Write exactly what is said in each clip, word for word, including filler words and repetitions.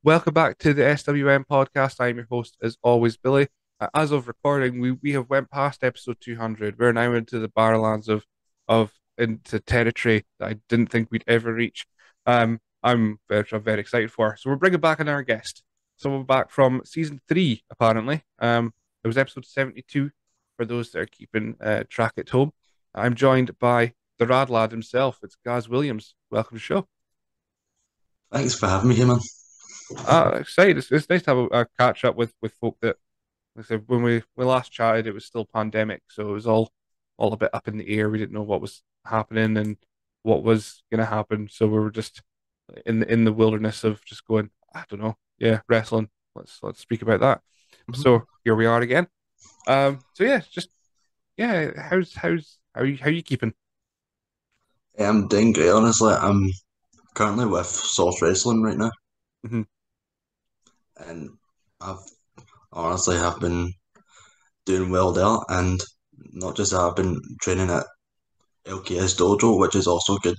welcome back to the S W N podcast. I'm your host, as always, Billy. Uh, as of recording, we, we have went past episode two hundred. We're now into the Barrowlands of of into territory that I didn't think we'd ever reach. Um, I'm very, I'm very excited for. So we're bringing back another guest. Someone back from season three, apparently. Um, it was episode seventy-two for those that are keeping uh, track at home. I'm joined by the Rad Lad himself. It's Gaz Williams. Welcome to the show. Thanks for having me here, man. Uh, excited. It's, it's nice to have a, a catch up with with folk that, like I said, when we we last chatted, it was still pandemic, so it was all all a bit up in the air. We didn't know what was happening and what was going to happen, so we were just in the in the wilderness of just going, I don't know, yeah, wrestling. Let's let's speak about that. Mhm. So here we are again. Um, so yeah, just yeah, how's how's how you how you keeping? Yeah, I'm doing great, honestly. I'm currently with Source Wrestling right now, Hmm. and I've honestly have been doing well there. And not just that, I've been training at L K S Dojo, which is also good.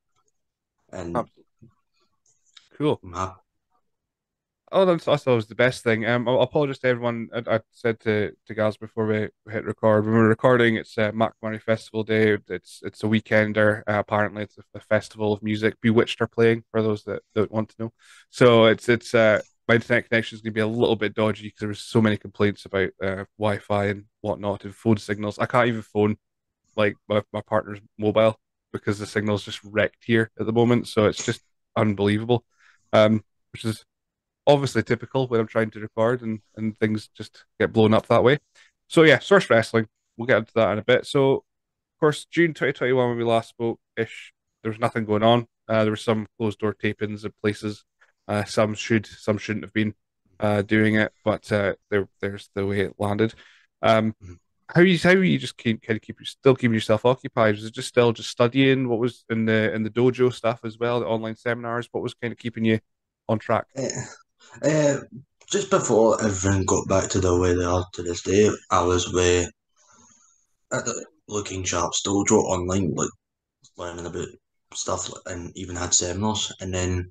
And Absolutely cool. I'm happy. Oh, that's, that's always the best thing. Um, I'll, I'll apologize to everyone. I, I said to to Gaz before we, we hit record. When we're recording, it's uh, Mac Murray Festival Day. It's it's a weekender. Uh, apparently, it's a, a festival of music. Bewitched are playing for those that, that want to know. So it's it's uh my internet connection is going to be a little bit dodgy because there was so many complaints about uh, Wi-Fi and whatnot and phone signals. I can't even phone like my, my partner's mobile because the signal's just wrecked here at the moment. So it's just unbelievable. Um, which is obviously typical when I'm trying to record and, and things just get blown up that way. So yeah, Source Wrestling. We'll get into that in a bit. So of course, June twenty twenty-one when we last spoke ish, there was nothing going on. Uh, there were some closed door tapings at places. Uh, some should, some shouldn't have been uh, doing it, but uh, there, there's the way it landed. Um, how you how you just keep kind of keep still keeping yourself occupied? Was it just still just studying? What was in the in the dojo stuff as well, the online seminars? What was kind of keeping you on track? Uh, uh, just before everything got back to the way they are to this day, I was way at the Looking Sharps Dojo online, like learning about stuff, and even had seminars. And then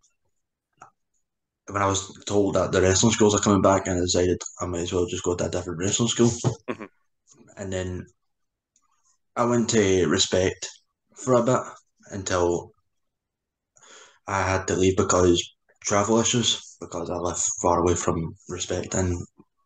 when I was told that the wrestling schools are coming back, and I decided I might as well just go to a different wrestling school. Mhm. And then I went to Respect for a bit until I had to leave because travel issues, because I live far away from Respect and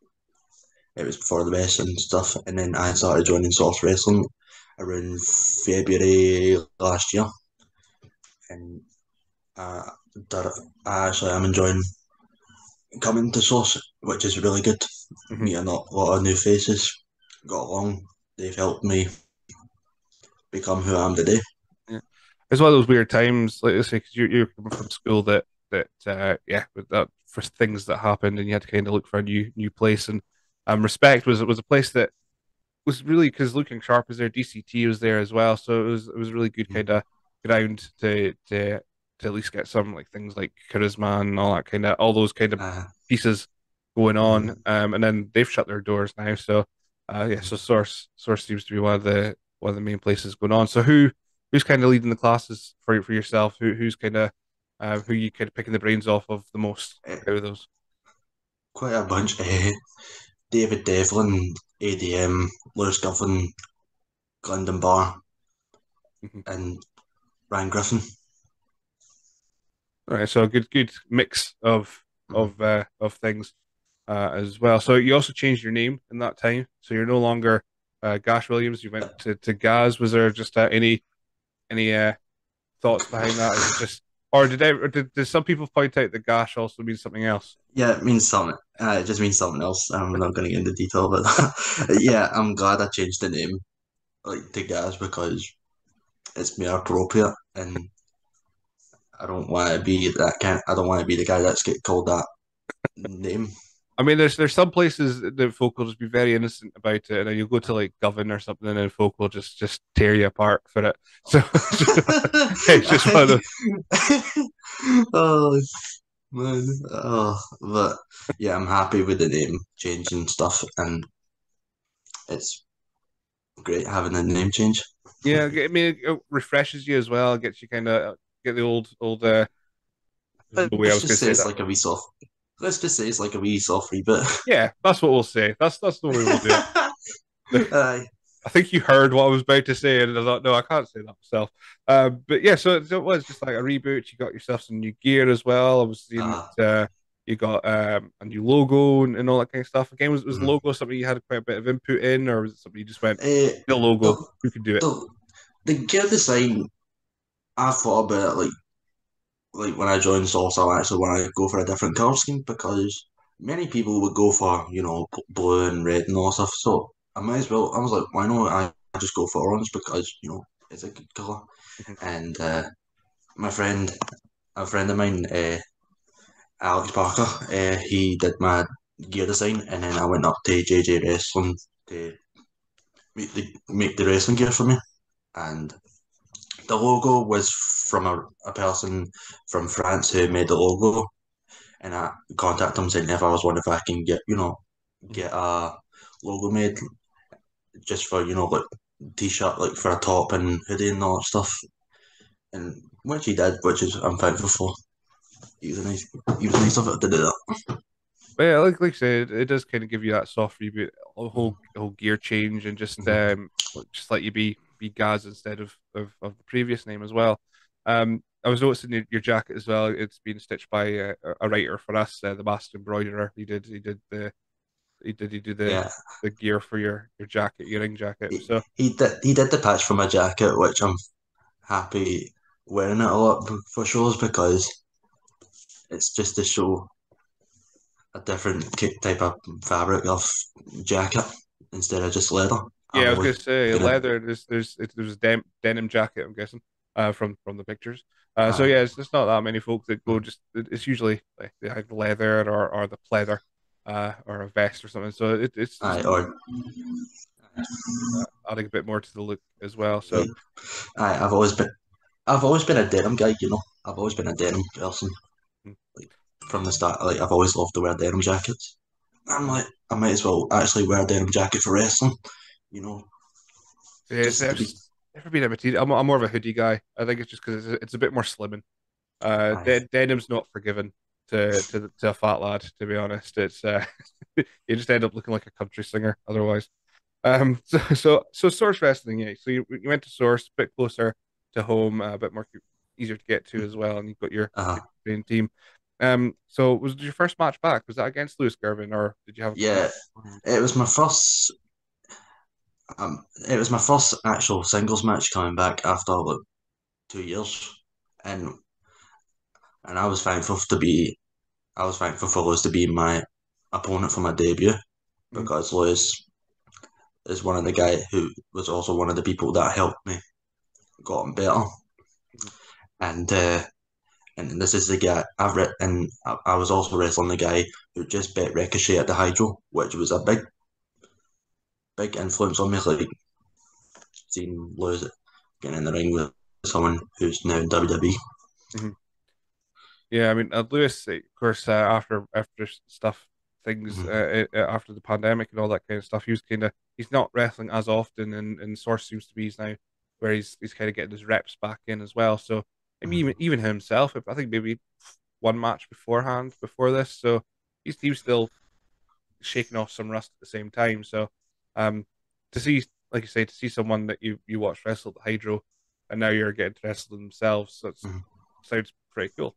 it was for the best and stuff. And then I started joining Source Wrestling around February last year. And uh, that I actually am enjoying coming to Source, which is really good. Mhm. Meeting a lot of new faces, got along. They've helped me become who I am today. Yeah. It's one of those weird times, like I say, because you're you're coming from school that that uh, yeah, with that for things that happened, and you had to kind of look for a new new place. And um, Respect was was a place that was really because Looking Sharp was there, D C T was there as well, so it was it was a really good kind of ground to to to at least get some like things like charisma and all that kind of all those kind of Uh, pieces going on. mm, Um, and then they've shut their doors now, so uh, yeah, so Source Source seems to be one of the one of the main places going on. So who who's kind of leading the classes for for yourself? Who who's kind of uh, who you kind of picking the brains off of the most eh, out of those? quite a bunch. Uh, David Devlin, A D M, Lewis Guffin, Glendon Barr, Mhm. and Ryan Griffin. All right, so a good good mix of Mhm. of uh, of things uh, as well. So you also changed your name in that time, so you're no longer uh, Gash Williams. You went to to Gaz. Was there just uh, any any uh, thoughts behind that? Is it just, or did, they, or did did some people point out that Gash also means something else? Yeah, it means something. Uh, it just means something else. I'm not going to get into detail about that. Yeah, I'm glad I changed the name like to Gaz because it's more appropriate, and I don't want to be that kind. I don't want to be the guy that's get called that name. I mean, there's there's some places that folk will just be very innocent about it, and then you'll go to like Govan or something, and folk will just just tear you apart for it. So it's just one of those. Oh man, oh, but yeah, I'm happy with the name change and stuff, and it's great having a name change. Yeah, I mean, it refreshes you as well. Gets you kind of get the old old uh, There's no way I Let's was going just to say say it's that. like a wee soft. Let's just say it's like a wee soft bit. Yeah, that's what we'll say. That's that's the way we'll do it. Aye. I think you heard what I was about to say, and I thought, no, I can't say that myself. Um, but yeah, so, so it was just like a reboot. You got yourself some new gear as well. I was seeing Uh, that uh, you got um, a new logo and, and all that kind of stuff. Again, was was the mm. logo something you had quite a bit of input in, or was it something you just went, Eh, the the, logo, who can do it? the the gear design. I thought about it like like when I joined Salsa, I actually want to go for a different color scheme because many people would go for you know b- blue and red and all stuff. So I might as well. I was like, why not? I, I just go for orange because you know it's a good color. Mhm, And uh, my friend, a friend of mine, uh, Alex Parker, uh, he did my gear design, and then I went up to J J Wrestling to make the make the wrestling gear for me. And the logo was from a, a person from France who made the logo, and I contacted him saying if I was one if I can get you know mhm. get a logo made just for you know like t-shirt like for a top and hoodie and all that stuff, and which he did, which is I'm thankful for. He was a nice, he was nice of it to do that. But yeah, like like I said, it does kind of give you that soft reboot, a whole a whole gear change, and just Mhm. um just let you be be Gaz instead of of, of the previous name as well. Um, I was noticing your, your jacket as well. It's been stitched by uh, a writer for us, uh, the master embroiderer. He did he did the he did he do the Yeah, the gear for your your jacket, your ring jacket. he, So he did he did the patch for my jacket, which I'm happy wearing it a lot for shows because it's just to show a different type of fabric of jacket instead of just leather. yeah, I've I was gonna always say been a leather. There's there's it, there's a dem denim jacket. I'm guessing uh, from from the pictures. Uh, so aye, yeah, it's just not that many folk that go just. it- It's usually like they have leather or or the pleather, uh, or a vest or something. So it, it's aye, just or uh, adding a bit more to the look as well. So aye, aye, I've always been I've always been a denim guy, you know. I've always been a denim person. mm, Like from the start, like I've always loved to wear denim jackets. I'm uh, like I might as well actually wear a denim jacket for wrestling, you know, yeah, it's just to never, be never been a material. I'm I'm more of a hoodie guy. I think it's just because it's, it's a bit more slimming. Uh, aye, de denim's not forgiven to to to a fat lad. To be honest, it's uh, you just end up looking like a country singer otherwise. Um, so so so Source Wrestling, yeah. So you you went to Source, a bit closer to home, uh, a bit more easier to get to as well, and you've got your uh, your main team. Um, so was your first match back? Was that against Lewis Gervin, or did you have a couple yeah. matches beforehand? It was my first um, it was my first actual singles match coming back after like two years, and and I was thankful to be I was thankful for Lewis to be my opponent for my debut Mhm, because Lewis is one of the guy who was also one of the people that helped me gotten better, mhm, and uh, and this is the guy I've read, and I, I was also wrestling the guy who just bet Ricochet at the Hydro, which was a big big influence on me, like seeing Lewis getting in the ring with someone who's now in W W E. mhm. Yeah, I mean, uh, Lewis, of course, uh, after after stuff, things Mhm. uh, uh, after the pandemic and all that kind of stuff, he was kind of he's not wrestling as often, and and Source seems to be he's now where he's he's kind of getting his reps back in as well. So maybe even Mhm. even himself, I think maybe one match beforehand before this, so he's he was still shaking off some rust at the same time. So um, to see, like you say, to see someone that you you watched wrestle at the Hydro, and now you're getting to wrestle themselves, so it's Mhm. sounds pretty cool.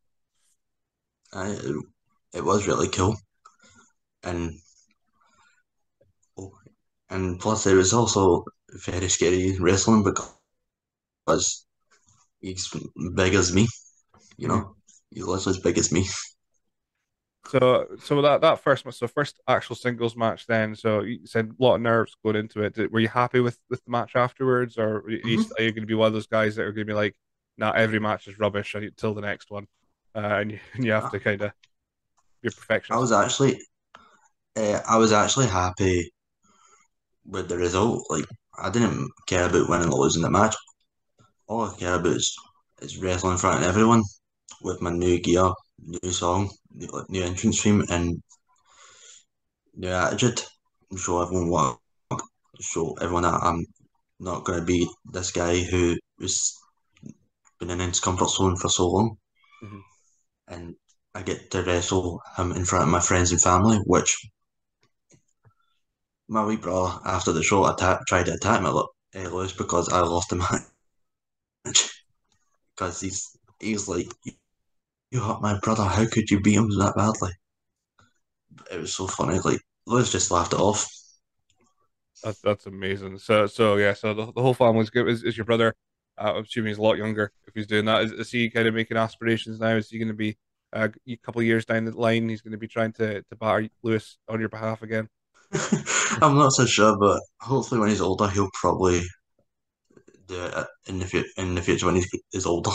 I, it, it was really cool, and oh, and plus it was also very scary wrestling because he's big as me, you Mhm. know, he's literally as big as me. So, so that that first match, so first actual singles match, then. So you said a lot of nerves going into it. Did- Were you happy with with the match afterwards, or are you, Mhm. are you going to be one of those guys that are going to be like, "Not every match is rubbish until the next one," uh, and you and you have to kind of be a I perfectionist. was actually, uh, I was actually happy with the result. Like I didn't care about winning or losing the match. All I care about is, is wrestling in front of everyone with my new gear, new song, new, like, new entrance theme, and new attitude. Show everyone what, show everyone that I'm not going to be this guy who was been in his comfort zone for so long. Hmm. And I get to wrestle him in front of my friends and family, which my wee brother after the show attack, tried to attack me, look, uh, Lewis, because I lost the match. Because he's he's like, you hurt my brother. How could you beat him that badly? It was so funny. Like Lewis just laughed it off. That's that's amazing. So so yeah, so the, the whole family's good. Is, is your brother? Uh, I'm assuming he's a lot younger if he's doing that. Is, is he kind of making aspirations now? Is he going to be uh, a couple of years down the line? He's going to be trying to to batter Lewis on your behalf again. I'm not so sure, but hopefully when he's older, he'll probably do it in the fu- in the future when he's is older.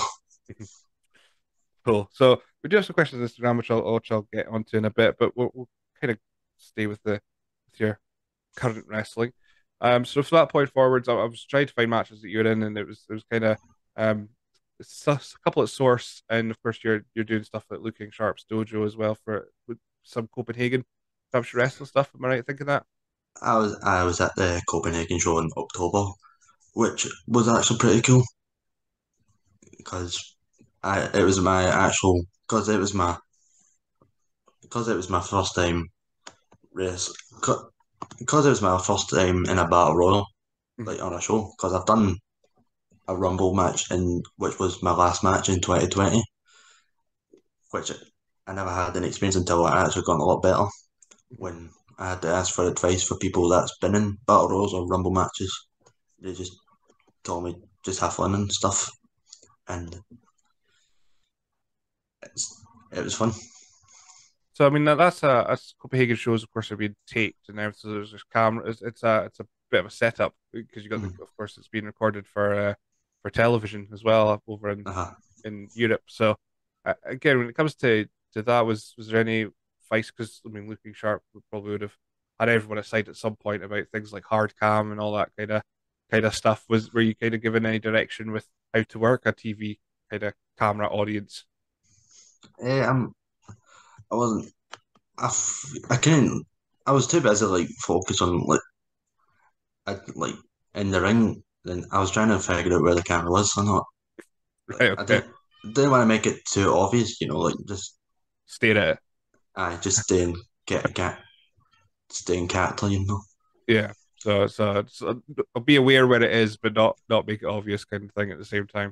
Cool. So we do have some questions on Instagram, which I'll, which I'll get onto in a bit, but we'll, we'll kind of stay with the with your current wrestling. Um, so from that point forwards, I, I was trying to find matches that you were in, and it was it was kind of um, it's a, a couple at Source, and of course you're you're doing stuff at Looking Sharp's Dojo as well for with some Copenhagen Championship Wrestling stuff. Am I right in thinking that? I was I was at the Copenhagen show in October, which was actually pretty cool because I it was my actual because it was my because it was my first time race because it was my first time in a battle royal Mhm, like on a show because I've done a rumble match in which was my last match in twenty twenty, which I never had an experience until I actually got a lot better mhm. when I had to ask for advice for people that's been in battle royals or rumble matches. They just told me just have fun and stuff, and it's, it was fun. So I mean that, that's a that's Copenhagen shows of course are being taped and everything. So there's this camera. It's, it's a it's a bit of a setup because you got the Mm. of course it's being recorded for uh, for television as well over in Uh-huh. in Europe. So uh, again, when it comes to to that, was was there any advice? Because I mean, Looking Sharp would probably would have had everyone aside at some point about things like hard cam and all that kind of kind of stuff. Was were you kind of given any direction with how to work a T V kind of camera audience? Eh, I'm, I wasn't. I, f- I couldn't. I was too busy like focus on like I, like in the ring. Then I was trying to figure out where the camera was. So not like Right, I okay, didn't didn't want to make it too obvious. You know, like just stare at it. I just stay and get get stay in character. You know. Yeah. So so, so be aware where it is, but not not make it obvious kind of thing at the same time.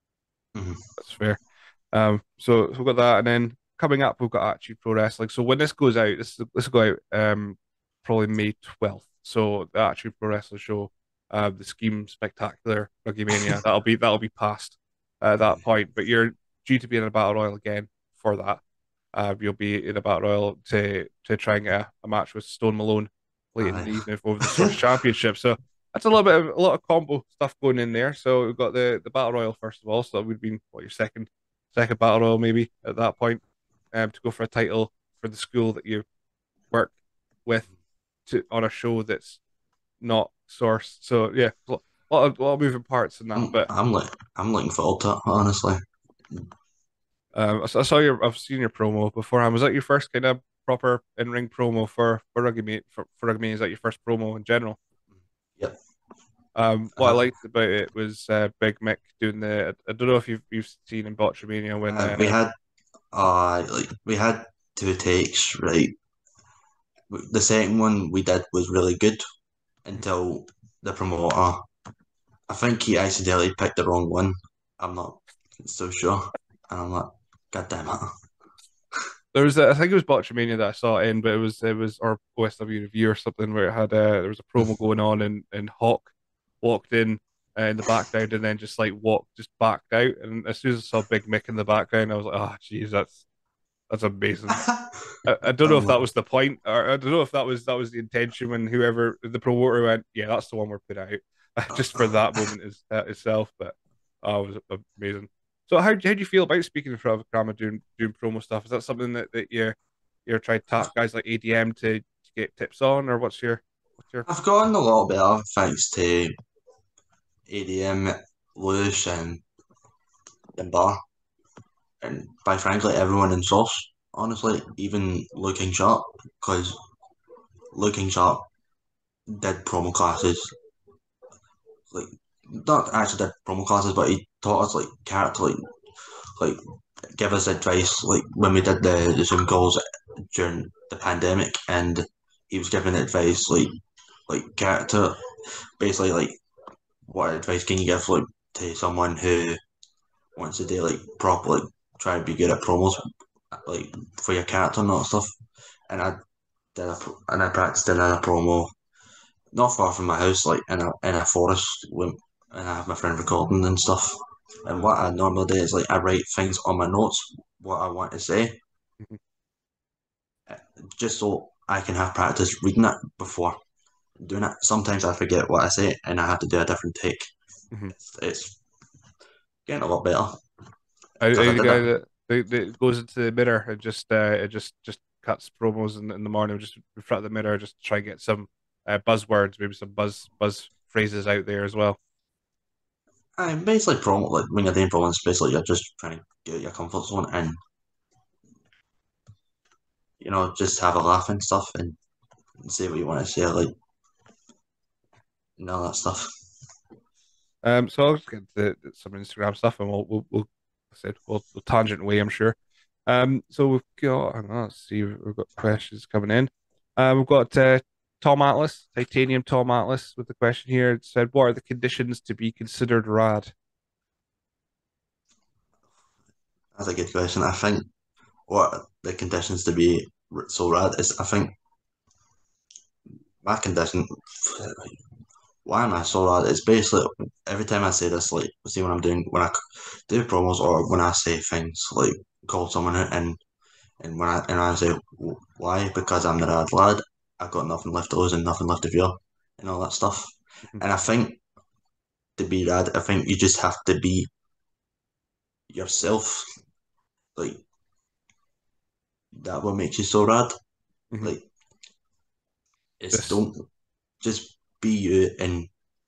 Hmm. That's fair. Um, so, so we've got that, and then coming up, we've got Attitude Pro Wrestling. So when this goes out, this this will go out um probably May twelfth. So the Attitude Pro Wrestling show, uh, the Scheme Spectacular RuggyMania, that'll be that'll be past uh, that point. But you're due to be in a battle royal again for that. Uh, you'll be in a battle royal to to try and get a, a match with Stone Malone late in Aye. the evening over the Source Championship. So that's a little bit of a lot of combo stuff going in there. So we've got the the battle royal first of all. So that would be what your second second battle royal maybe at that point, um, to go for a title for the school that you work with to on a show that's not Source. So yeah, a lot of, lot of moving parts in that. I'm But I'm like I'm looking forward to it, honestly. um, I, saw I saw your I've seen your promo beforehand. Was that your first kind of proper in ring promo for for Rugby Mate for, for Rugby Mate? Is that your first promo in general? Yep. Um, what I Uh-huh. liked about it was uh, Big Mick doing the. I don't know if you've you've seen in Botchamania when Uh, we uh, had uh like we had two takes, right? The second one we did was really good until the promoter. I think he accidentally picked the wrong one. I'm not so sure. And I'm like, God damn it. there was a, I think it was Botchamania that I saw it in, but it was it was or O S W review or something where it had uh, there was a promo going on and and Hawk walked in uh, in the background and then just like walked just backed out, and as soon as I saw Big Mick in the background I was like, oh geez, that's that's amazing. I, I don't know I'm if that like, was the point, or I don't know if that was that was the intention when whoever the promoter went, yeah, that's the one we're putting out, just for that moment is uh, itself. But oh, it was amazing. So how how do you feel about speaking in front of a camera doing doing promo stuff? Is that something that, that you're you're trying to tap guys like A D M to, to get tips on, or what's your what's your I've gotten a lot better thanks to A D M, Lewis, and, and Bar. And by frankly, everyone in Sauce, honestly, even Looking Sharp, because Looking Sharp did promo classes, like, not actually did promo classes, but he taught us, like, character, like, like give us advice like when we did the, the Zoom calls during the pandemic, and he was giving advice like like character basically like what advice can you give like to someone who wants to do like proper like try to be good at promos like for your character and all that stuff. And I did a and I practiced in a promo not far from my house, like in a in a forest, with, and I have my friend recording and stuff. And what I normally do is like I write things on my notes, what I want to say, Mhm, just so I can have practice reading it before doing it. Sometimes I forget what I say and I have to do a different take. mhm. It's, it's getting a lot better Are, are because I you the did guy it. that, that, that goes into the mirror and just uh, it just just cuts promos in, in the morning, just in front of the mirror, just to try and get some uh, buzzwords, maybe some buzz buzz phrases out there as well. I'm basically promo like when you're doing promos, basically you're just trying to get out your comfort zone and you know just have a laugh and stuff and say what you want to say, like and all that stuff. Um, so I'll just get to some Instagram stuff, and we'll we'll, we'll I said we'll, we'll tangent away, I'm sure. Um, so we've got, hang on, let's see, we've got questions coming in. Uh, we've got uh, Tom Atlas, Titanium Tom Atlas, with the question here. It said, "What are the conditions to be considered rad?" That's a good question. I think what the conditions to be so rad is I think my condition why am I so rad is basically every time I say this like see when I'm doing when I do promos or when I say things like call someone out and and when I and I say why because I'm the rad lad I've got nothing left to lose and nothing left to fear and all that stuff Mhm, and I think to be rad I think you just have to be yourself like that what makes you so rad mhm. like it's Just don't just be you and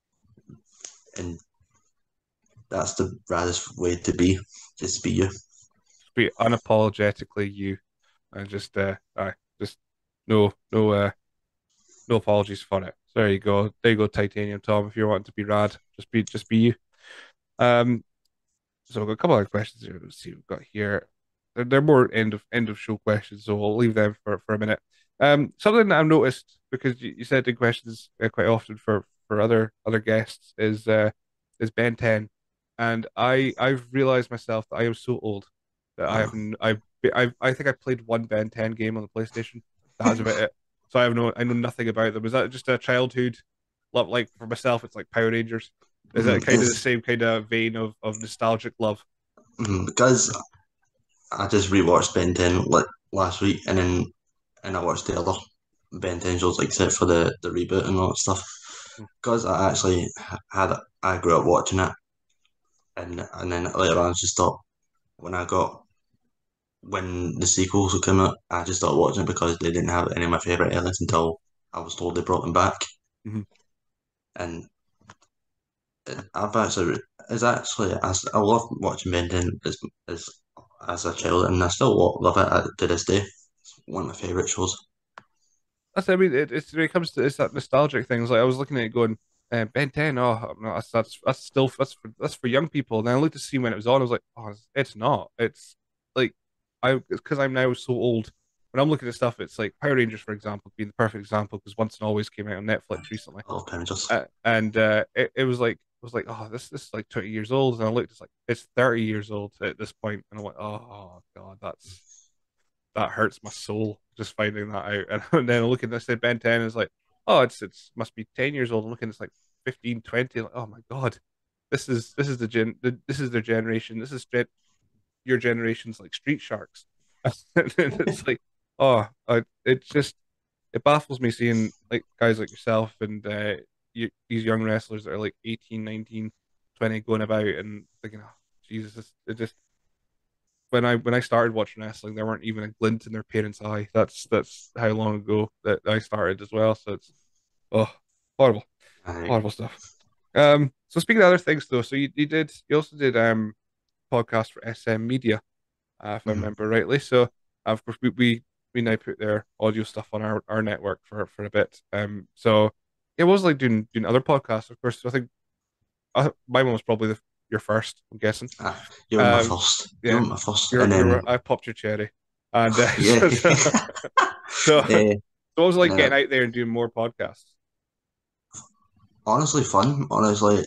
and that's the raddest way to be. Just be you. be unapologetically you, and just uh, aye, just no no uh no apologies for it. So there you go, there you go, Titanium Tom. If you're wanting to be rad, just be just be you. Um, So we've got a couple of questions here. Let's see what we've got here. They're, they're more end of end of show questions, so we'll leave them for, for a minute. Um, something that I've noticed because you, you said the questions uh, quite often for for other other guests is uh is Ben ten, and I I've realized myself that I am so old that I Uh, haven't I've I I think I played one Ben ten game on the PlayStation. That's about it. So I have no I know nothing about them. Is that just a childhood love? Like for myself, it's like Power Rangers. Is that mm, kind of the it's same kind of vein of, of nostalgic love? mm, because I just rewatched Ben ten like last week, and then and I watched the other Ben ten shows like except for the the reboot and all that stuff. Because I actually had I grew up watching it, and and then later on I just thought when I got when the sequels would come out, I just started watching it because they didn't have any of my favorite elements until I was told they brought them back, Mm-hmm. and I've actually, it's actually, I, s- I love watching Ben ten as, as, as a child, and I still lo- love it uh, to this day. It's one of my favourite shows. That's I mean it, it's when it comes to it's that nostalgic things. Like I was looking at it going, uh, Ben ten. Oh no, that's that's that's still that's for that's for young people. And then I looked to see when it was on. I was like, oh, it's, it's not. It's like I because I'm now so old. When I'm looking at stuff, it's like Power Rangers, for example, being the perfect example because Once and Always came out on Netflix recently, I love Power Rangers. uh, and uh, it, it was like it was like oh this this is like twenty years old, and I looked, it's like it's thirty years old at this point, and I went, oh, oh God, that's that hurts my soul just finding that out. And then looking, I said Ben ten is like, oh, it's it's must be ten years old. I'm looking, it's like fifteen, twenty. Like, oh my God, this is this is the gen the, this is their generation. This is gen your generation's like Street Sharks. And it's like, oh, I, it just it baffles me seeing like guys like yourself and uh, you, these young wrestlers that are like eighteen, nineteen, twenty going about and thinking, oh, Jesus, it just when I when I started watching wrestling, there weren't even a glint in their parents' eye. That's that's how long ago that I started as well. So it's oh horrible, I, horrible stuff. Um, so speaking of other things though, so you, you did you also did um podcast for S M Media, uh, if I mhm. remember rightly. So uh, of course we, we we now put their audio stuff on our, our network for for a bit. Um, so it was like doing doing other podcasts. Of course, I think uh, my one was probably the you're first, I'm guessing. Ah, you were my Um, first. You yeah, were my first, you're and you're then I popped your cherry, and uh, yeah, so, so so so uh, it was and like then it, getting out there and doing more podcasts. honestly fun. Honestly,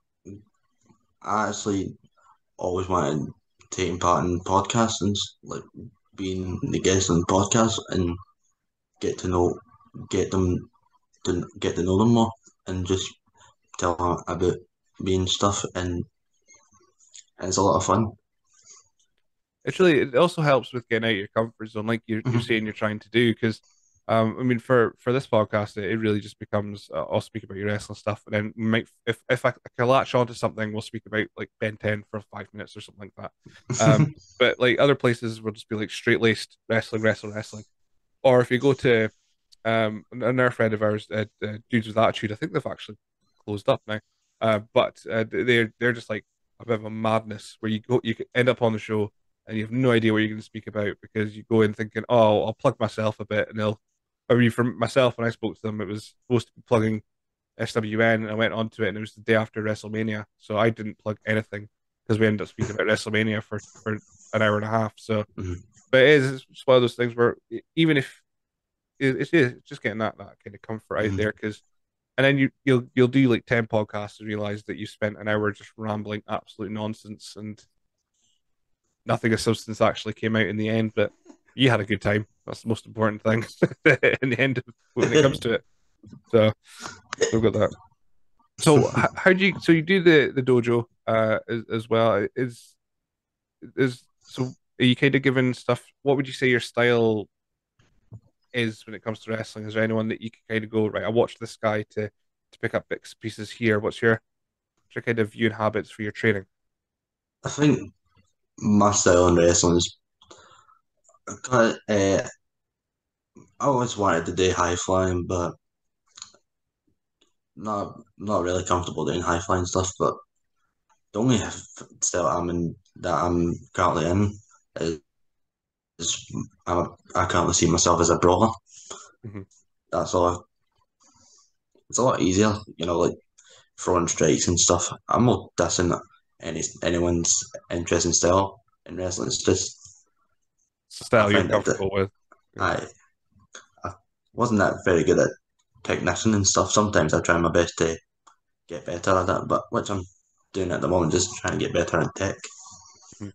I actually always wanted taking part in podcasts and s- like being the guest on podcasts and get to know, get them to get to know them more and just tell them about me and stuff, and, and it's a lot of fun. It's really it also helps with getting out of your comfort zone, like you're you're Hmm. saying you're trying to do. Because, um, I mean, for for this podcast, it, it really just becomes uh, I'll speak about your wrestling stuff, and then we might if if I, I can latch onto something, we'll speak about like Ben ten for five minutes or something like that. Um, but like other places will just be like straight laced wrestling, wrestling, wrestling. Or if you go to um another friend of ours, uh, uh, Dudes with Attitude, I think they've actually closed up now. Uh, but uh, they're they're just like a bit of a madness where you go, you could end up on the show and you have no idea what you're going to speak about because you go in thinking, oh, I'll plug myself a bit, and they'll. I mean, for myself, when I spoke to them, it was supposed to be plugging S W N, and I went onto it, and it was the day after WrestleMania, so I didn't plug anything because we ended up speaking about WrestleMania for for an hour and a half. So, Hmm. but it is it's one of those things where e- even if it- it's, it's just getting that that kind of comfort out there Hmm. because and then you you'll you'll do like ten podcasts and realize that you spent an hour just rambling absolute nonsense and nothing of substance actually came out in the end, but you had a good time. That's the most important thing in the end of, when it comes to it. So we've got that. So h- how do you so you do the the dojo uh as, as well is is so are you kind of given stuff, what would you say your style is when it comes to wrestling? Is there anyone that you can kind of go, right, I watched this guy to to pick up bits pieces here? What's your what's your kind of view and habits for your training? I think my style in wrestling is kind of, uh, I always wanted to do high flying, but not not really comfortable doing high flying stuff. But the only style I'm in that I'm currently in is, is I'm a, I currently see myself as a brawler. Hmm. That's all. I, it's a lot easier, you know, like throwing strikes and stuff. I'm not dissing any anyone's interest in style in wrestling. It's just It's the I style you're find that the, comfortable with. Yeah. I I wasn't that very good at technician and stuff. Sometimes I try my best to get better at it, but which I'm doing at the moment, just trying to get better at tech. Mhm.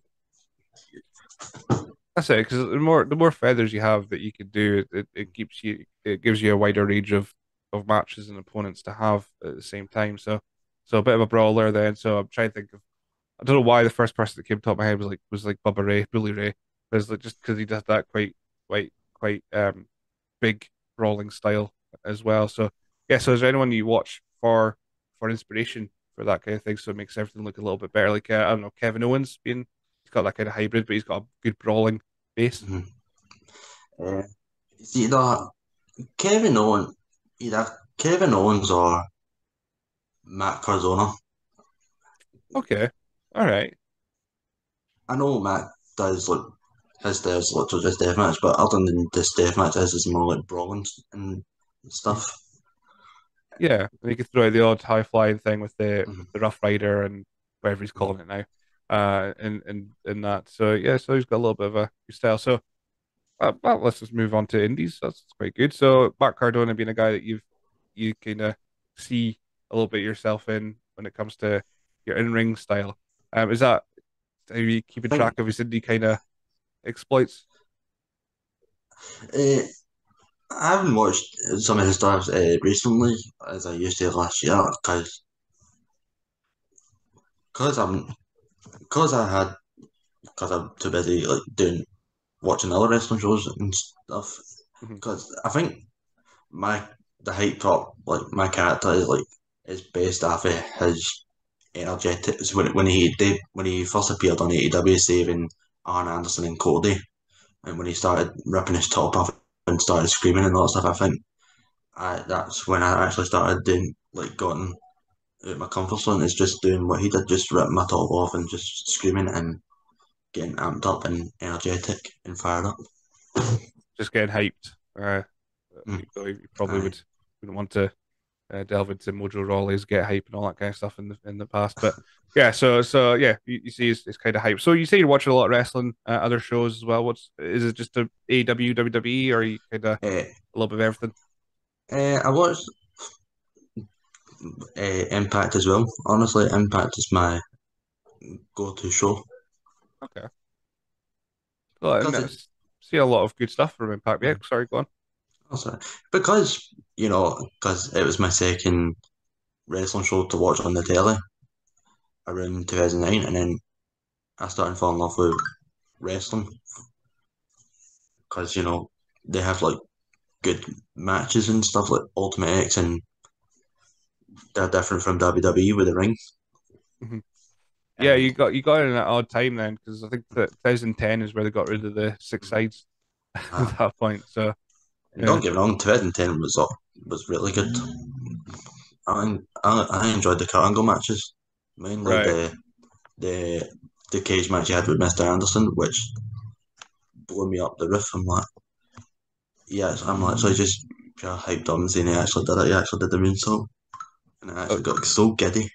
That's it, because the more the more feathers you have that you can do, it, it keeps you it gives you a wider range of of matches and opponents to have at the same time. So so a bit of a brawler then. So I'm trying to think of I don't know why the first person that came to top of my head was like was like Bubba Ray, Bully Ray. But it's like just because he does that quite quite quite um big brawling style as well. So yeah, so is there anyone you watch for for inspiration for that kind of thing? So it makes everything look a little bit better. Like uh, I don't know, Kevin Owens being he's got that kind of hybrid, but he's got a good brawling base. Mm-hmm. Uh, it's either Kevin Owens, either Kevin Owens or Matt Cardona. Okay, all right, I know Matt does like his does literally just deathmatch, but other than this deathmatch, his is more like brawling and mhm. stuff. Yeah, and you could throw out the odd high flying thing with the Mhm. with the Rough Rider and whatever he's calling it now, uh, and and and that. So yeah, so he's got a little bit of a good style. So Uh, well, let's just move on to indies. That's quite good. So, Matt Cardona being a guy that you've you kind of see a little bit yourself in when it comes to your in-ring style. Um, is that are you keeping I think track of his indie kind of exploits? uh, I haven't watched some of his stuff uh, recently as I used to last year because because I'm because I had because I'm too busy like doing watching other wrestling shows and stuff. Hmm. Because I think my the hype top like my character is like is based off of his energetics when when he did when he first appeared on A E W saving Arn Anderson and Cody and when he started ripping his top off and started screaming and all that stuff. I think I that's when I actually started doing like gotten out of my comfort zone is just doing what he did, just ripping my top off and just screaming and getting amped up and energetic and fired up. Just getting hyped. Uh, Mm, you, you probably aye. would wouldn't want to. uh, delve into Mojo Rawley's Get Hype and all that kind of stuff in the in the past. But yeah, so so yeah, you, you see it's, it's kind of hype. So you say you're watching a lot of wrestling, uh, other shows as well. What's is it just a A E W, W W E, or are you kind of a Uh, little bit of everything? uh, I watched uh, Impact as well. Honestly, Impact is my go-to show Okay. Well, and because it, that's see a lot of good stuff from Impact. Yeah, sorry, go on. also, because you know, because it was my second wrestling show to watch on the telly around two thousand nine, and then I started falling in love with wrestling because you know they have like good matches and stuff like Ultimate X, and they're different from W W E with the ring. Mhm. Yeah, And you got you got it in an odd time then, because I think that twenty ten is where they got rid of the six sides uh, at that point. So and yeah, don't get me wrong, twenty ten was up, was really good. I, I I enjoyed the Kurt matches, mainly right. the the the cage match he had with Mister Anderson, which blew me up the roof. I'm like, yes, I'm actually just pure hyped up and saying he actually did it. He actually did the moonsault, and I Uh, actually got so giddy.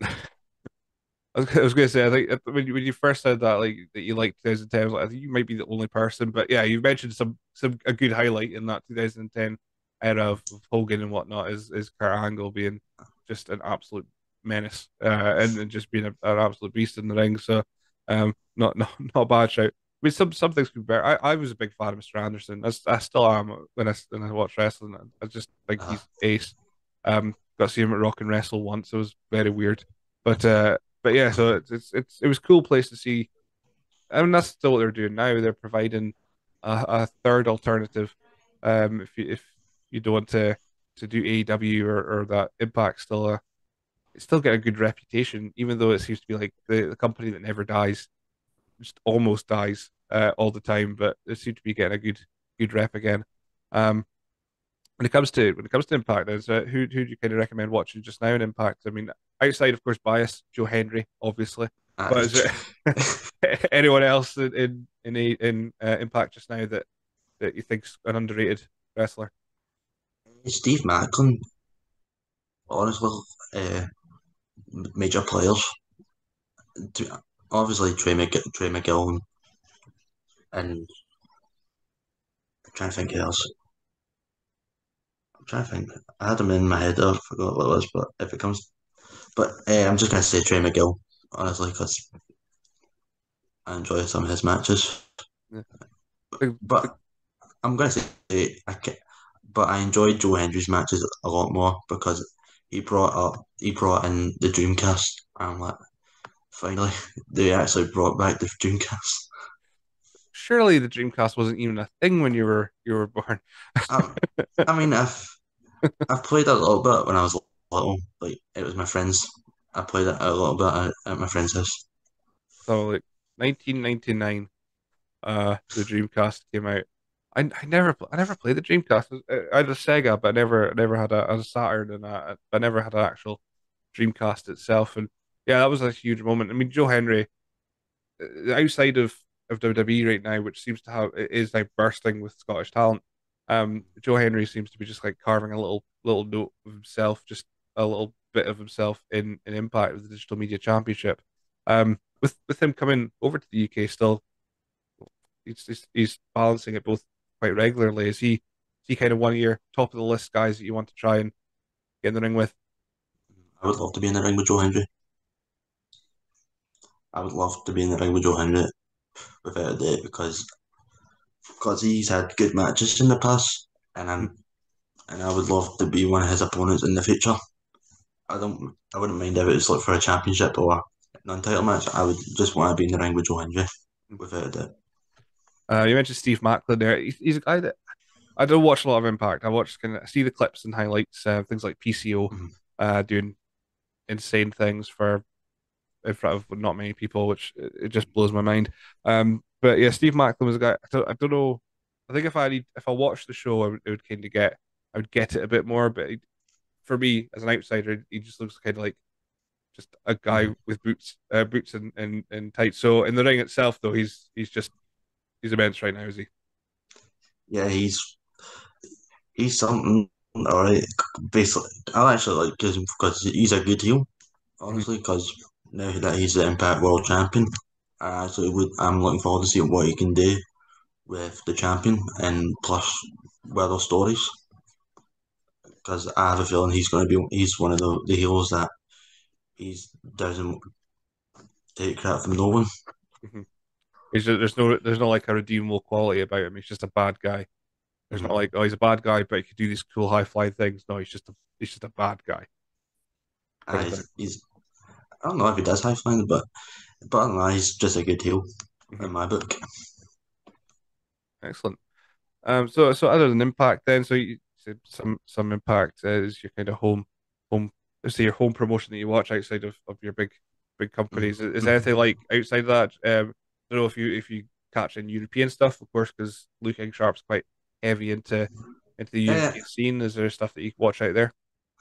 I was, I was gonna say, I think when you, when you first said that, like that you liked twenty ten, I was like, I think you might be the only person. But yeah, you mentioned some some a good highlight in that twenty ten era of, of Hogan and whatnot is is Kurt Angle being just an absolute menace, uh, and, and just being a, an absolute beast in the ring. So, um, not not not a bad shout. I mean, some some things could be better. I, I was a big fan of Mister Anderson. I, s- I still am when I s- when I watch wrestling. I, I just think Uh, he's ace. Um, got to see him at Rock and Wrestle once. It was very weird, but uh but yeah, so it's it's, it's it was a cool place to see. I mean, that's still what they're doing now. They're providing a, a third alternative. Um, if you if you don't want to to do A E W or, or that Impact still uh it still get a good reputation, even though it seems to be like the, the company that never dies, just almost dies uh, all the time, but it seems to be getting a good good rep again. Um, when it comes to when it comes to Impact, is uh, who who do you kind of recommend watching just now in Impact? I mean, outside of course bias, Joe Henry, obviously, uh, but is there anyone else in in in, a, in uh, Impact just now that that you think's an underrated wrestler? Steve Macklin, honestly, uh, major players. Obviously, Trey, Mc, Trey McGill, and I'm trying to think who else. I'm trying to think. I had him in my head. I forgot what it was, but if it comes, but uh, I'm just gonna say Trey McGill, honestly, because I enjoy some of his matches. Yeah. The, the, But I'm gonna say I can, but I enjoyed Joe Hendry's matches a lot more because he brought up he brought in the Dreamcast. I'm like, finally, they actually brought back the Dreamcast. surely the Dreamcast wasn't even a thing when you were you were born. Um, I mean, I've I've played it a little bit when I was little. Like it was my friends. I played it a little bit at, at my friend's house. So like nineteen ninety-nine, uh, the Dreamcast came out. I, I never pl- I never played the Dreamcast. I I had a Sega, but I never never had a, a Saturn and a, I never had an actual Dreamcast itself. And yeah, that was a huge moment. I mean, Joe Henry, uh, outside of of W W E right now, which seems to have it is like bursting with Scottish talent. Um, Joe Henry seems to be just like carving a little little note of himself, just a little bit of himself in in Impact with the Digital Media Championship. Um, with with him coming over to the U K still, he's he's, he's balancing it both quite regularly. Is he is he kind of one of your top of the list guys that you want to try and get in the ring with? I would love to be in the ring with Joe Hendry. I would love to be in the ring with Joe Hendry without a doubt because because he's had good matches in the past, and Mhm. I'm and I would love to be one of his opponents in the future. I don't. I wouldn't mind if it was like for a championship or non-title match. I would just want to be in the ring with Joe Hendry without a doubt. Uh, you mentioned Steve Macklin there. He's, he's a guy that I don't watch a lot of Impact. I watch kind of I see the clips and highlights, uh, things like P C O, Mhm. uh, doing insane things for in front of not many people, which it, it just blows my mind. Um, but yeah, Steve Macklin was a guy. I don't, I don't know. I think if I need, if I watched the show, I would, it would kind of get, I would get it a bit more. But he, for me, as an outsider, he just looks kind of like just a guy Mhm. with boots, uh, boots and, and and tights. So in the ring itself, though, he's he's just he's immense right now, is he? Yeah, he's he's something. all right. Basically, I actually like him because he's a good heel. Mhm. Honestly, because now that he's the Impact World Champion, I actually would. I'm looking forward to seeing what he can do with the champion and plus with other stories. Because I have a feeling he's going to be. He's one of the, the heroes that he's doesn't take crap from no one. Mhm. He's just, there's no there's no like a redeemable quality about him. He's just a bad guy. There's not Mhm. like, oh, he's a bad guy, but he could do these cool high flying things. No, he's just a he's just a bad guy Uh, kind of he's, thing. he's I don't know if he does high flying, but but I don't know. He's just a good heel Mhm. in my book. Excellent. Um, so so other than Impact, then, so you said some some Impact is your kind of home home, let's say your home promotion that you watch outside of, of your big big companies. Is, is there anything Mhm. like outside of that? Um, I don't know if you if you catch in European stuff, of course, because Luke King Sharp's quite heavy into into the uh, European scene. Is there stuff that you watch out there?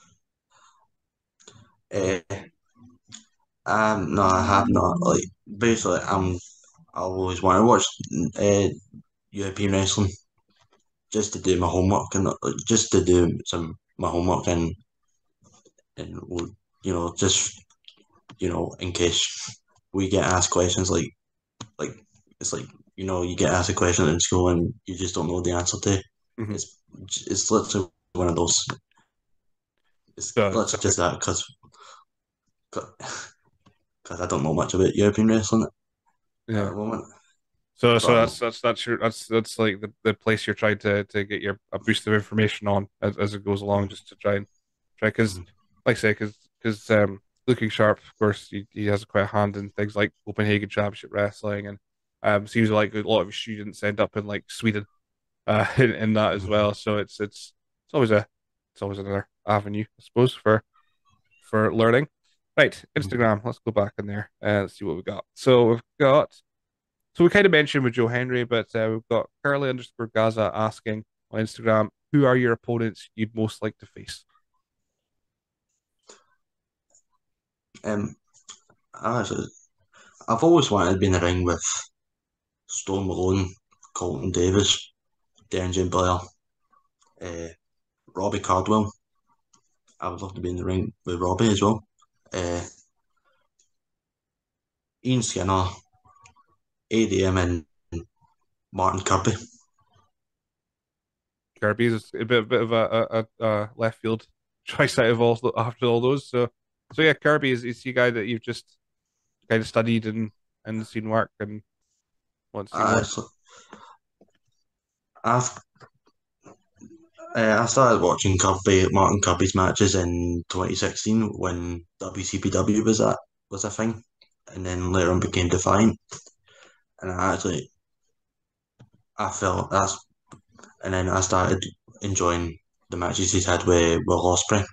uh, um, no, I have not. Like basically, I'm I always want to watch uh, European wrestling just to do my homework and uh, just to do some my homework and and you know just you know in case we get asked questions like like it's like you know you get asked a question in school and you just don't know the answer to. Hmm. It's it's literally one of those. It's So literally so just that because because I don't know much about European wrestling at yeah. the moment. So so But that's that's that's your that's that's like the, the place you're trying to to get your a boost of information on as, as it goes along, just to try and try because um, like I say because because um looking sharp, of course, he, he has quite a hand in things like Copenhagen Championship Wrestling, and um seems like a lot of his students end up in like Sweden uh in, in that as well. So it's it's it's always a it's always another avenue, I suppose, for for learning. Right, Instagram. Let's go back in there and let's see what we got. So we've got so we kind of mentioned with Joe Henry, but uh, we've got Curly underscore Gaza asking on Instagram, who are your opponents you'd most like to face? um, I actually, I've always wanted to be in the ring with Stone Malone, Colton Davis, Derringer Blair, uh, Robbie Cardwell. I would love to be in the ring with Robbie as well. Uh, Ian Skinner, A D M, and Martin Kirby. Kirby's is a bit, a bit of a, a, a left field choice out of all after all those. So, so yeah, Kirby is, is the guy that you've just kind of studied and and seen work and want to see I, more. I've uh, I started watching Kirby Martin Kirby's matches in twenty sixteen when W C P W was that was a thing, and then later on became Defiant. And I actually I felt that's and then I started enjoying the matches he's had with Will Ospreay.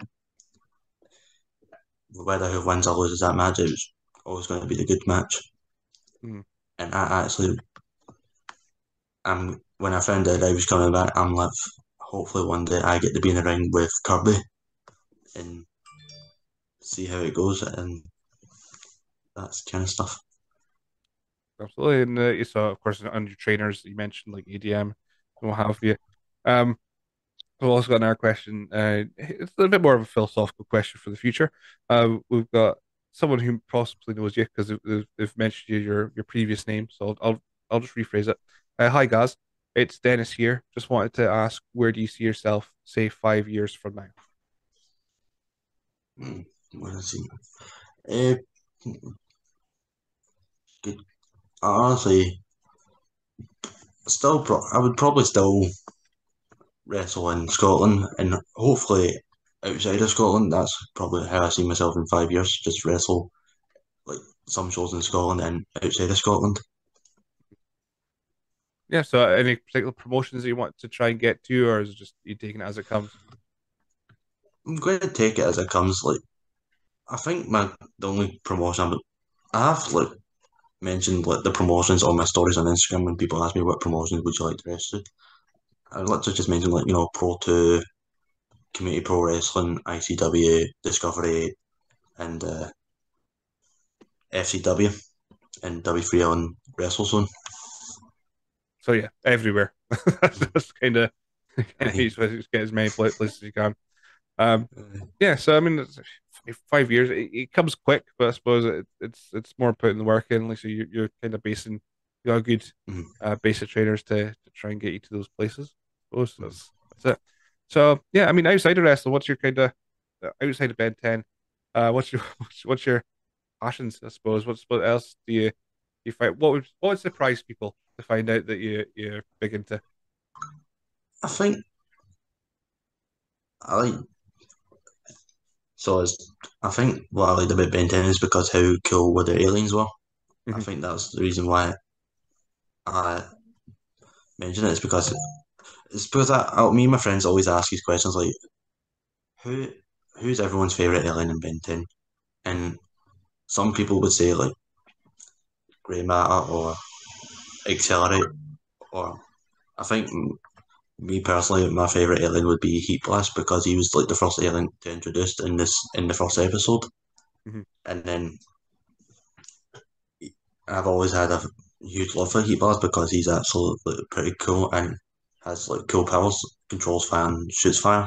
Whether who wins or loses that match, it was always going to be the good match. Mm, And I actually, I'm when I found out I was coming back, I'm like, hopefully one day I get to be in the ring with Kirby and see how it goes, and that's kind of stuff. absolutely, and uh, you saw, of course, under your trainers you mentioned like E D M and what have you. Um, We've also got another question. Uh, it's a bit more of a philosophical question for the future. Uh, we've got someone who possibly knows you because they've, they've mentioned you, your your previous name. So I'll I'll, I'll just rephrase it. Uh, hi, Gaz. It's Dennis here. Just wanted to ask, where do you see yourself, say, five years from now? Mm, what is he? Uh, good. Honestly, still, pro- I would probably still wrestle in Scotland and hopefully outside of Scotland. That's probably how I see myself in five years. Just wrestle like some shows in Scotland and outside of Scotland. Yeah. So, any particular promotions that you want to try and get to, or is it just you taking it as it comes? I'm going to take it as it comes. Like I think my the only promotion I'm, I have like mentioned like the promotions on my stories on Instagram when people ask me what promotions would you like to wrestle. I'd like to just mention like you know Pro Two, Community Pro Wrestling, I C W, Discovery, and uh, F C W and W three on WrestleZone. So yeah, everywhere. That's kind of. Aye. Just get as many places as you can. Um, Aye. yeah, so I mean, it's, five years it, it comes quick, but I suppose it, it's it's more putting the work in. Like so, you, you're kind of basing you got good Mhm, uh, base of trainers to to try and get you to those places. I suppose mhm. that's that's it. So yeah, I mean, outside of wrestling, what's your kind of outside of Ben ten? Uh, what's your what's, what's your passions? I suppose. What's what else do you you find? What would what would surprise people to find out that you you're big into? I think I like so as I think what I liked about Ben ten is because how cool were the aliens were. I Hmm. think that's the reason why I mention it. It's because it's because I, I me and my friends always ask these questions like who who's everyone's favorite alien in Ben ten, and some people would say like Grey Matter or Accelerate, or I think m- me personally my favorite alien would be Heat Blast because he was like the first alien to introduced in this in the first episode, Hmm. and then I've always had a huge love for Heat Blast because he's absolutely pretty cool and has like cool powers, controls fire and shoots fire.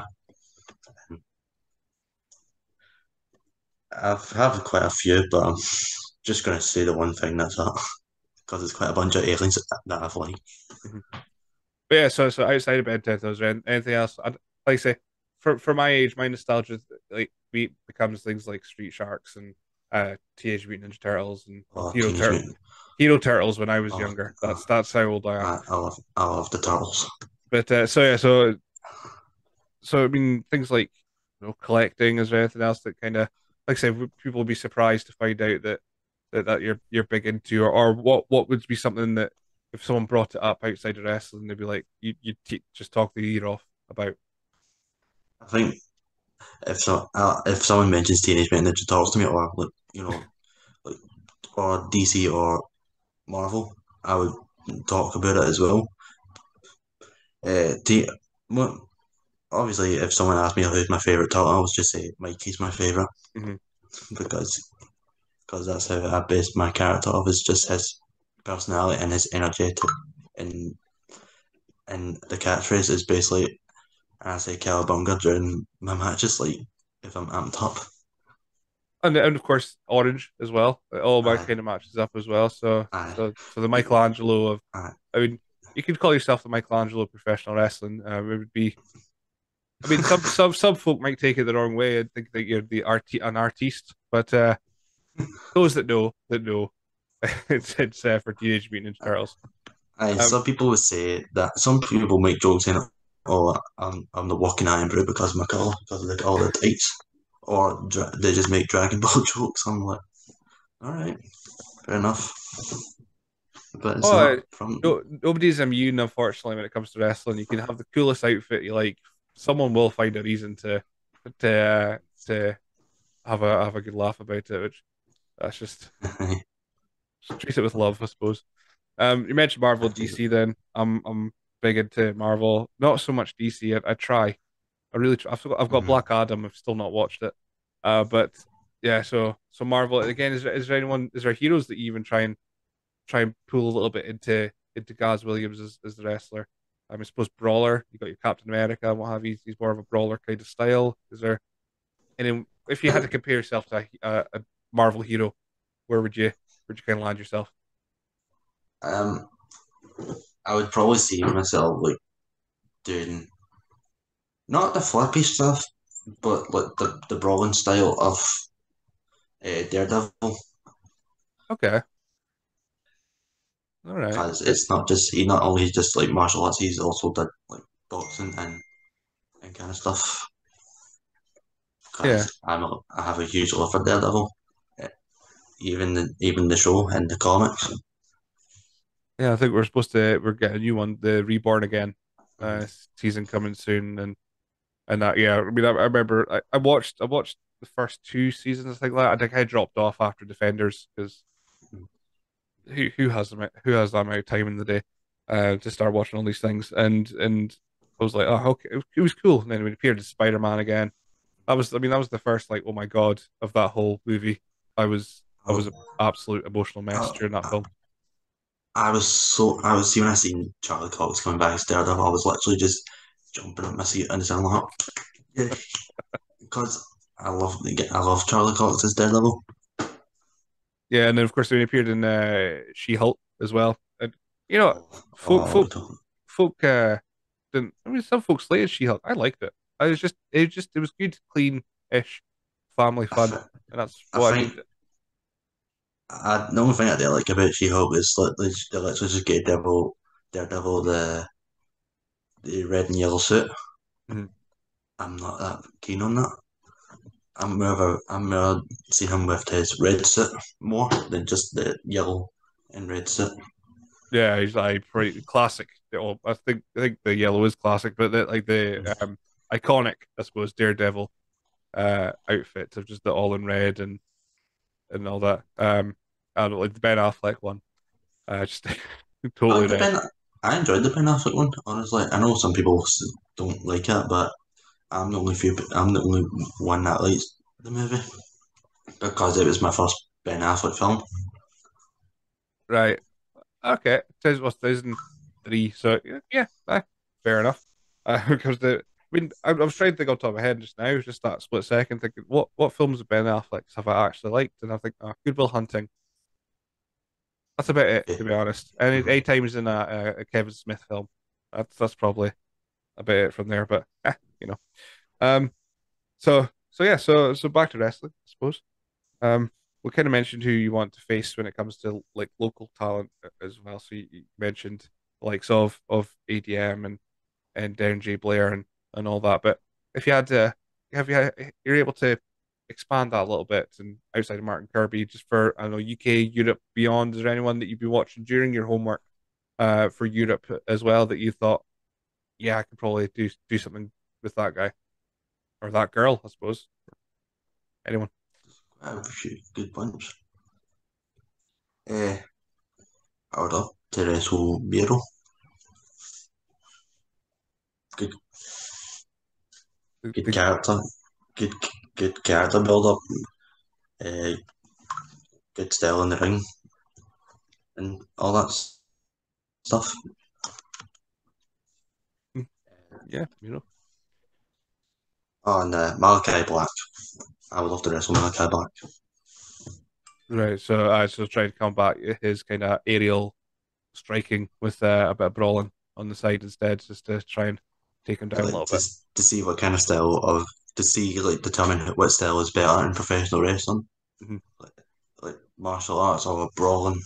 I've had quite a few, but I'm just gonna say the one thing that's that because it's quite a bunch of aliens that I've liked. Hmm. But yeah, so so outside of Ben ten, was there anything else? I'd, like I say, for for my age, my nostalgia like be, becomes things like Street Sharks and uh Teenage Mutant Ninja Turtles and well, Oh, Hero Teenage Tur Mutant. Hero Turtles when I was Oh, younger. oh, That's that's how old I am. I, I love I love the turtles. But uh, so yeah, so so I mean things like you know collecting. Is there anything else that kind of like I said, would people would be surprised to find out that that, that you're you're big into, or, or what what would be something that if someone brought it up outside of wrestling, they'd be like, you you t just talk the ear off about. I think if so, uh, if someone mentions Teenage Mutant Ninja Turtles to me, or like you know, like or D C or Marvel, I would talk about it as well. Uh, T- well, obviously, if someone asked me who's my favorite turtle, I would just say Mikey's my favorite Hmm. because because that's how I based my character off is just his personality and his energetic and and the catchphrase is basically I say cowabunga during my matches like if I'm amped up. And and of course Orange as well. All my I kind of matches up as well. So I so so the Michelangelo of, I I mean, you could call yourself the Michelangelo of professional wrestling. Um, it would be. I mean, some some some folk might take it the wrong way and think that you're the art an artiste, but uh, those that know that know, it's it's uh, for Teenage Mutant Ninja Turtles. I Um, some people would say that some people make jokes saying, "Oh, I'm I'm the walking iron brew because of my colour, because of the, all the tights," or dra- they just make Dragon Ball jokes. I'm like, all right, fair enough, but it's oh, uh, not from no, nobody's immune, unfortunately, when it comes to wrestling. You can have the coolest outfit you like. Someone will find a reason to to uh, to have a have a good laugh about it, which that's just, just treat it with love, I suppose. Um, you mentioned Marvel, D C. Then I'm I'm big into Marvel. Not so much D C. I, I try. I really try. I've still got, I've got Mhm. Black Adam. I've still not watched it. Uh, but yeah. So so Marvel again. Is there is there anyone? Is there heroes that you even try and try and pull a little bit into into Gaz Williams as, as the wrestler? Um, I suppose brawler. You got your Captain America and what have you. He's more of a brawler kind of style. Is there any? If you had to compare yourself to a, a Marvel hero, where would you where'd you kind of land yourself? Um, I would probably see myself like doing not the flippy stuff, but like the the brawling style of uh, Daredevil, Okay. All right. because Uh, it's not just he not only just like martial arts, he's also did like boxing and and kind of stuff. Yeah. Because I'm a, I have a huge love for Daredevil, eh, even the even the show and the comics. Yeah, I think we're supposed to we're getting a new one, the Reborn Again uh Mhm. season coming soon, and and that yeah, I mean I, I remember I, I watched I watched the first two seasons, I think that I think I dropped off after Defenders because who who has them who has that amount of time in the day uh to start watching all these things, and and I was like, oh, okay, it, it was cool. And then when it appeared as Spider-Man again, that was I mean that was the first like, oh my God, of that whole movie. I was I was Oh, an absolute emotional mess uh, during that film. I was so I was see when I seen Charlie Cox coming back as Daredevil, I was literally just jumping up my seat and saying like, yeah, because I love I love Charlie Cox as Daredevil. Yeah, and then of course he appeared in uh, She-Hulk as well. And you know, Oh, folk oh, folk folk uh didn't. I mean, some folks slated She-Hulk. I liked it. I was just it was just it was good, clean-ish, family I, fun, th- and that's I what I think deemed it. I, the only thing I do like about She-Hulk is like they, they literally just gave Devil Daredevil the the red and yellow suit. Mhm. I'm not that keen on that. I'm rather I'm rather see him with his red suit more than just the yellow and red suit. Yeah, he's like pretty classic. Well, I think I think the yellow is classic, but the, like Mm. the um iconic, I suppose, Daredevil uh outfit of just the all in red and and all that. Um, and like the Ben Affleck one, uh, just I totally like the red. Ben. I enjoyed the Ben Affleck one. Honestly, I know some people s- don't like it, but I'm the only few. I'm the only one that likes the movie because it was my first Ben Affleck film. Right. Okay. It was two thousand three. So yeah, yeah, eh, fair enough. Uh, because the, I mean, I, I was trying to think on top of my head just now, just that split second, thinking what what films of Ben Affleck's have I actually liked, and I think, oh, Good Will Hunting. That's about it, Yeah. to be honest. And any Mhm. time he's in a, a Kevin Smith film, that's that's probably about it from there. But eh, you know. Um. So so yeah. So so back to wrestling, I suppose. Um, we kind of mentioned who you want to face when it comes to like local talent as well. So you, you mentioned the likes of of A D M and and Darren J. Blair and and all that. But if you had to, have you had, you're able to expand that a little bit and outside of Martin Kirby, just for I don't know U K, Europe, beyond. Is there anyone that you've been watching during your homework uh for Europe as well that you thought, yeah, I could probably do do something with that guy or that girl, I suppose. Anyone? I appreciate good bunch. Eh, I would love to wrestle Miro. Good, The, good the, character. Good, good character build up. Uh, good style in the ring and all that stuff. yeah, you know. Oh, and uh, Malachi Black. I would love to wrestle Malachi Black. Right, so I uh, so trying to combat his kind of aerial striking with uh, a bit of brawling on the side instead, just to try and take him I'd down a like little to bit. to see what kind of style of to see like determine what style is better in professional wrestling, Mhm. like, like martial arts or brawling.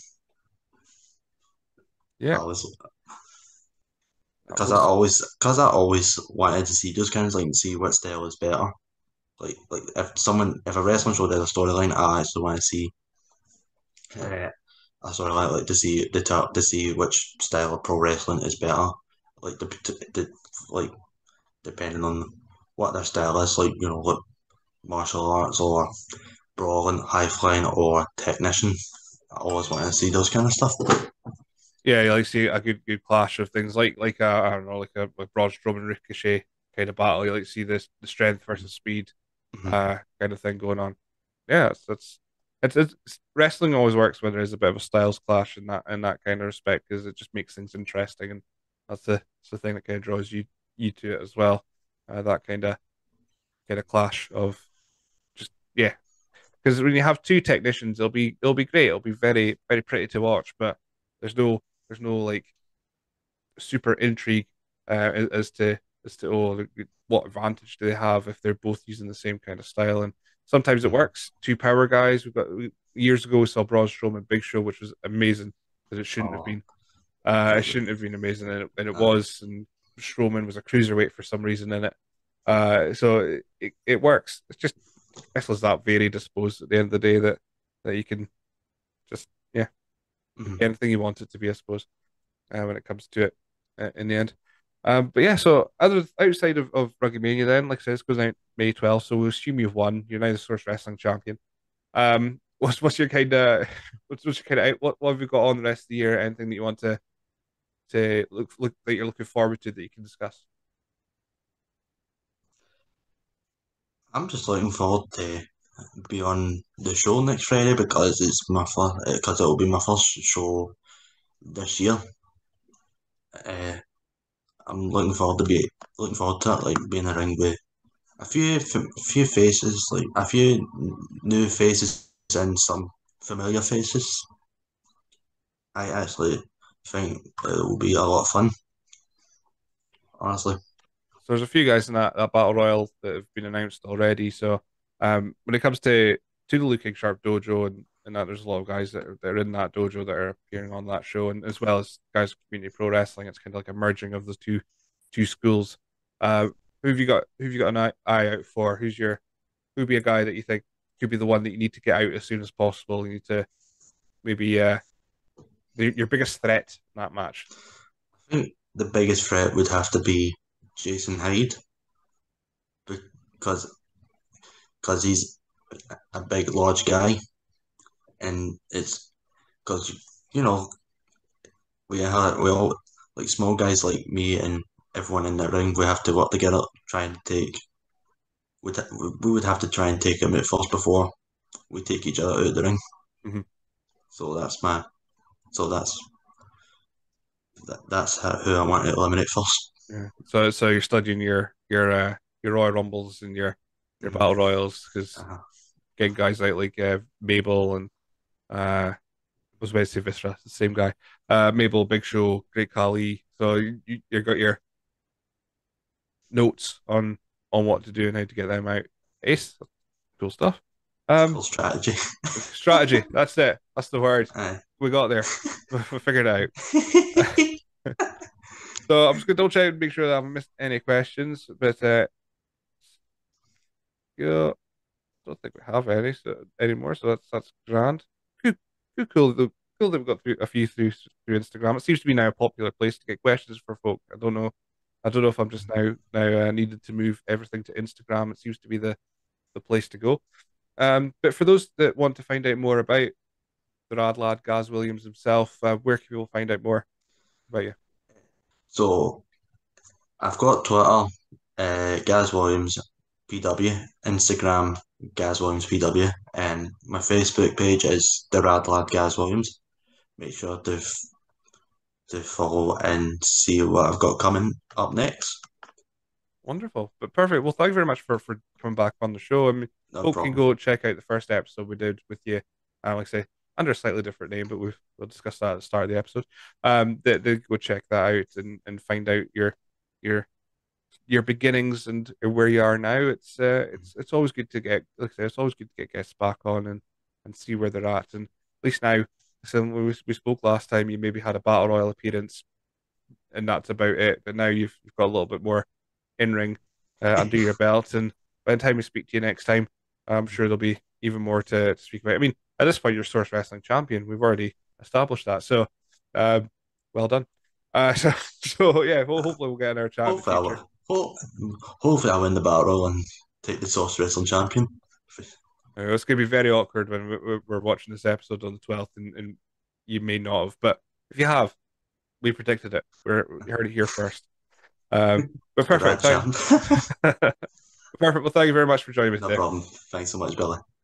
Yeah, I was that because I was always because I always wanted to see those kinds of like see what style is better. Like like if someone if a wrestling show did a storyline, I actually want to see. Uh, I sort of like, like to see the top to see which style of pro wrestling is better. Like the, the like depending on what their style is, like you know, like martial arts or brawling, high flying, or technician. I always want to see those kind of stuff. yeah. You like see a good good clash of things like like uh, I don't know, like a like Braun Strowman Ricochet kind of battle. You like to see this the strength versus speed Mm-hmm. uh kind of thing going on. Yeah, it's that's it's, it's it's- wrestling always works when there's a bit of a styles clash in that in that kind of respect because it just makes things interesting and that's the that's the thing that kind of draws you you to it as well. Uh, that kind of kind of clash of just yeah. Because when you have two technicians, it'll be it'll be great. It'll be very very pretty to watch, but there's no there's no like super intrigue uh, as as to as to oh what advantage do they have if they're both using the same kind of style. And sometimes it Mm-hmm. works. Two power guys. We've got we, years ago we saw Braun Strowman Big Show, which was amazing because it shouldn't have Oh, been. Uh, it it, shouldn't have been amazing, and it, and it uh, was. And Strowman was a cruiserweight for some reason in it. Uh, so it, it, it works. It's just wrestlers that varied, I suppose, at the end of the day that that you can just yeah mm-hmm. anything you want it to be, I suppose, uh, when it comes to it uh, in the end. Um, but yeah, so other outside of, of RuggyMania, then, like I said, this goes out May twelfth, so we'll assume you've won. You're now the Source Wrestling champion. Um, what's what's your kind of what's, what's your kind of what what have you got on the rest of the year? Anything that you want to to look look that you're looking forward to that you can discuss? I'm just looking forward to be on the show next Friday because it's my first because it'll be my first show this year. Uh, I'm looking forward to be looking forward to it, like being in a ring with a few f- few faces, like a few n- new faces and some familiar faces. I actually think it will be a lot of fun, honestly. So there's a few guys in that, that battle royal that have been announced already. So um, when it comes to to the Luke King Sharp dojo and, and that, there's a lot of guys that are, that are in that dojo that are appearing on that show, and as well as guys from community pro wrestling. It's kind of like a merging of those two two schools. Uh, who have you got? Who have you got an eye, eye out for? Who's your who'd be a guy that you think could be the one that you need to get out as soon as possible? You need to maybe uh the, your biggest threat in that match. I think the biggest threat would have to be Jason Hyde because because he's a big, large guy, and it's because you know we have we all like small guys like me and everyone in the ring. We have to work together, try and take. We'd, we would have to try and take him out first before we take each other out of the ring. Hmm. So that's my so that's that, that's how, who I want to eliminate first. Yeah. So so you're studying your your uh your Royal Rumbles and your your Mm, Battle Royals because uh-huh. getting guys out like uh, Mabel and uh I was about to say Viscera, the same guy. Uh Mabel, Big Show, Great Khali. So you you you got your notes on on what to do and how to get them out. Ace, cool stuff. It's Um called strategy. strategy, that's it. That's the word. Aye. We got there. We figured it out. So I'm just gonna double check and make sure that I haven't missed any questions. But uh yeah, don't think we have any so anymore, so that's that's grand. Cool, cool, cool. The- Cool that we've got through a few through through Instagram. It seems to be now a popular place to get questions for folk. I don't know. I don't know if I'm just now now uh, needed to move everything to Instagram. It seems to be the the place to go. Um, but for those that want to find out more about the rad lad Gaz Williams himself, uh, where can people find out more about you? So I've got Twitter, uh, Gaz Williams P W, Instagram Gaz Williams P W, and my Facebook page is the Rad Lad Gaz Williams. Make sure to f- to follow and see what I've got coming up next. Wonderful, but perfect. Well, thank you very much for for coming back on the show. I mean, No folk can problem. go check out the first episode we did with you. Uh, like I say, under a slightly different name, but we've we'll discuss that at the start of the episode. Um, they, they go check that out and and find out your your your beginnings and where you are now. It's uh, it's it's always good to get like I say, it's always good to get guests back on and and see where they're at. And at least now, so when we, we spoke last time, you maybe had a battle royal appearance and that's about it. But now you've you've got a little bit more in ring uh, under your belt, and by the time we speak to you next time, I'm sure there'll be even more to, to speak about. I mean, at this point, you're Source Wrestling champion. We've already established that, so um, well done. Uh, so, so yeah, well, hopefully we'll get another chat in the Hopefully, I future. will. Ho- hopefully, I win the battle and take the Sauce Wrestling Champion. Uh, it's going to be very awkward when we- we're watching this episode on the twelfth, and, and you may not have, but if you have, we predicted it. We're, you heard it here first. Um, but The perfect. Rad Thank, Champ. perfect. Well, thank you very much for joining me No today. problem. Thanks so much, Billy.